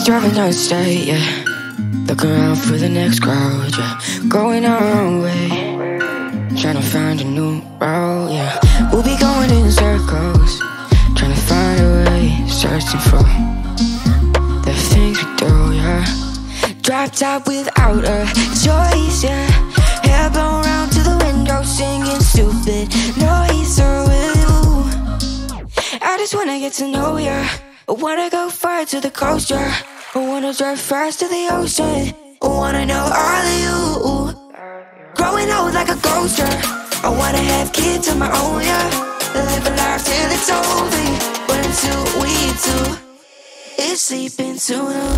driving down the state, yeah. Looking around for the next crowd, yeah. Going our own way, trying to find a new route, yeah. We'll be going in circles, trying to find a way, searching for the things we do, yeah. Drop top without a choice, yeah. Hair blown round to the window, singing stupid noise with you. I just wanna get to know ya. I wanna go far to the coast, yeah. I wanna drive fast to the ocean. I wanna know all of you. Growing old like a ghost, yeah. I wanna have kids of my own, yeah. Live a life till it's over. But until we do, it's sleeping too long.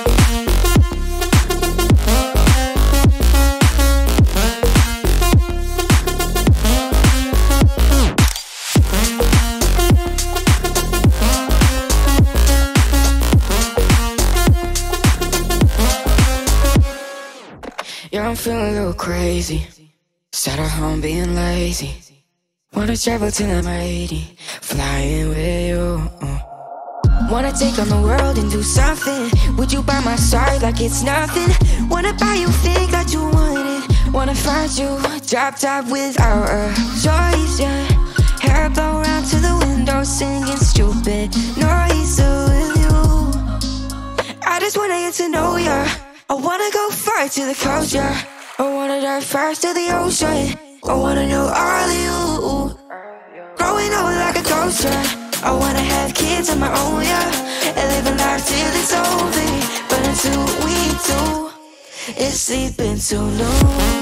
Yeah, I'm feeling a little crazy. Sat at home being lazy. Wanna travel till I'm 80, flying with you. Wanna take on the world and do something. Would you by my side like it's nothing? Wanna buy you things that you wanted. Wanna find you, drop top without a choice, yeah. Hair blow round to the window, singing stupid noise with you. I just wanna get to know ya. I wanna go far to the coast, yeah. I wanna dive fast to the ocean. I wanna know all of you. Growing old like a ghost, yeah. I wanna have kids of my own, yeah. And live a life till it's over. But until we do, it's sleeping too long.